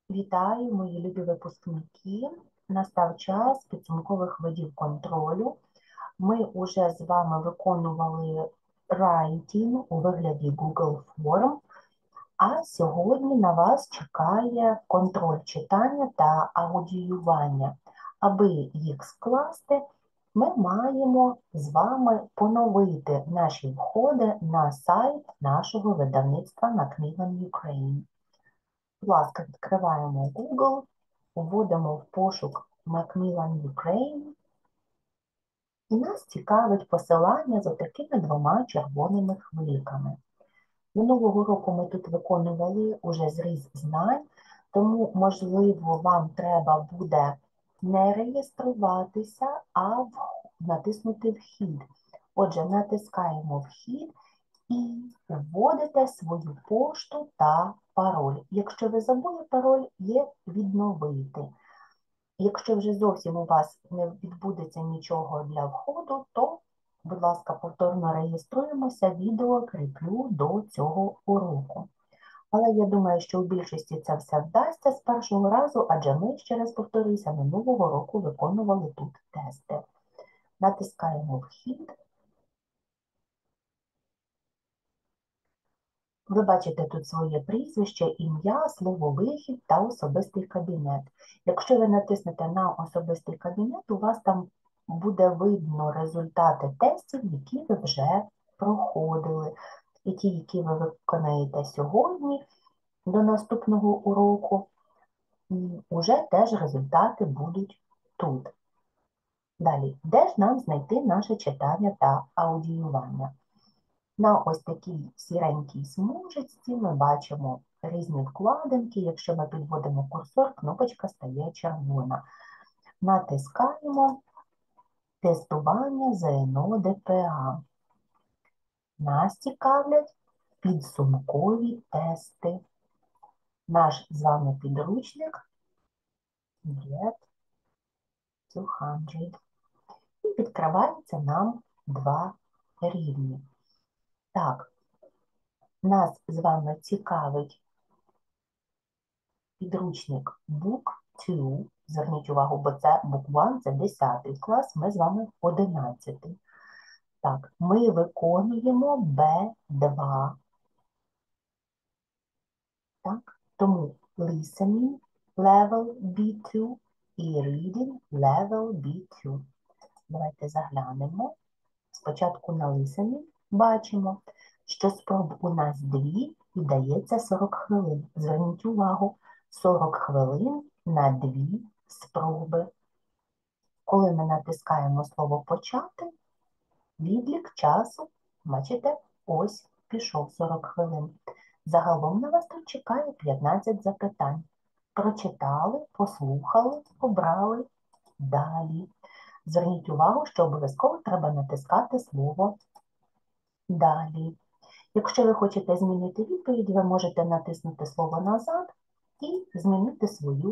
Вітаю, мої любі випускники. Настав час підсумкових видів контролю. Ми вже з вами виконували writing у вигляді Google Form, а сьогодні на вас чекає контроль читання та аудіювання. Аби їх скласти, ми маємо з вами поновити наші входи на сайт нашого видавництва Macmillan Ukraine. Будь ласка, відкриваємо Google, вводимо в пошук Macmillan Ukraine, і нас цікавить посилання з такими двома червоними хвильками. Минулого року ми тут виконували уже зріз знань, тому, можливо, вам треба буде не реєструватися, а натиснути «Вхід». Отже, натискаємо «Вхід» і вводите свою пошту та пароль. Якщо ви забули пароль, є «Відновити». Якщо вже зовсім у вас не відбудеться нічого для входу, то, будь ласка, повторно реєструємося, відео кріплю до цього уроку. Але я думаю, що у більшості це все вдасться з першого разу, адже ми, ще раз повторюся, минулого року виконували тут тести. Натискаємо «Вхід». Ви бачите тут своє прізвище, ім'я, слово «Вихід» та особистий кабінет. Якщо ви натиснете на особистий кабінет, у вас там буде видно результати тестів, які ви вже проходили. І ті, які ви виконаєте сьогодні до наступного уроку, уже теж результати будуть тут. Далі, де ж нам знайти наше читання та аудіювання? На ось такій сіренькій смужечці ми бачимо різні вкладинки. Якщо ми підводимо курсор, кнопочка стає червона. Натискаємо «Тестування ЗНО ДПА». Нас цікавлять підсумкові тести. Наш з вами підручник Get 200. І відкривається нам два рівні. Так, нас з вами цікавить підручник Book 2. Зверніть увагу, бо це Book 1, це 10 клас, ми з вами 11. Так, ми виконуємо B2. Так, тому listening level B2 і reading level B2. Давайте заглянемо. Спочатку на listening бачимо, що спроб у нас 2 і дається 40 хвилин. Зверніть увагу, 40 хвилин на 2 спроби. Коли ми натискаємо слово «почати», відлік часу, бачите, ось пішов 40 хвилин. Загалом на вас тут чекає 15 запитань. Прочитали, послухали, обрали далі. Зверніть увагу, що обов'язково треба натискати слово «далі». Якщо ви хочете змінити відповідь, ви можете натиснути слово «назад» і змінити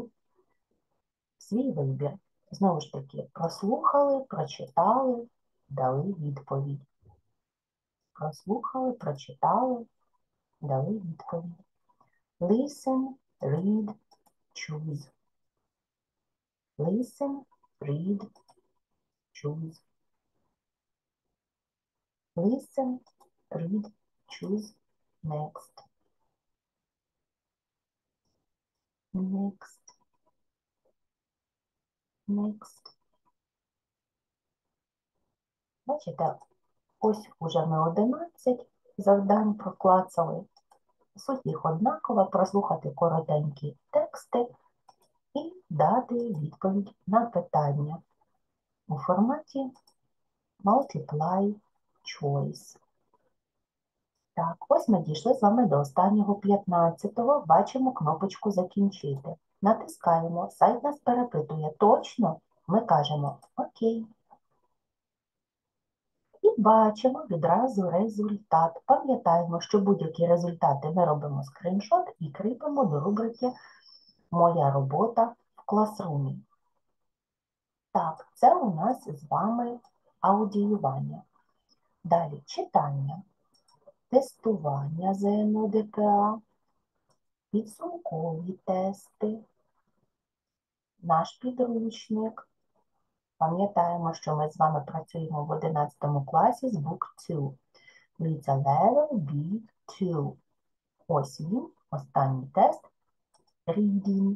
свій вибір. Знову ж таки, прослухали, прочитали, дали відповідь. Прослухали, прочитали, дали відповідь. Listen, read, choose. Listen, read, choose. Listen, read, choose. Next. Next. Next. Бачите, ось уже ми 11 завдань проклацали. Суть їх однакова, прослухати коротенькі тексти і дати відповідь на питання у форматі Multiply Choice. Так, ось ми дійшли з вами до останнього 15-го, бачимо кнопочку «Закінчити». Натискаємо, сайт нас перепитує точно, ми кажемо «Окей». І бачимо відразу результат. Пам'ятаємо, що будь-які результати ми робимо скріншот і кріпимо до рубрики «Моя робота в класрумі». Так, це у нас з вами аудіювання. Далі читання, тестування ЗНО ДПА, підсумкові тести, наш підручник. Пам'ятаємо, що ми з вами працюємо в 11 класі з Book 2. Дивіться, level B2. Ось він, останній тест. Reading.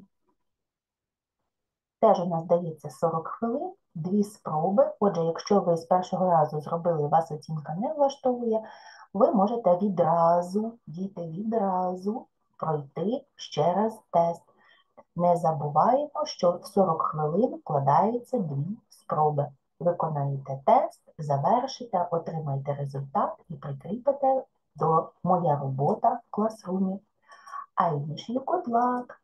Теж у нас дається 40 хвилин, 2 спроби. Отже, якщо ви з першого разу зробили, вас оцінка не влаштовує, ви можете відразу, діти, відразу пройти ще раз тест. Не забуваємо, що в 40 хвилин вкладаються 2 спроби. Виконаєте тест, завершите, отримаєте результат і прикріпите до «Моя робота» в класрумі. I wish you good luck!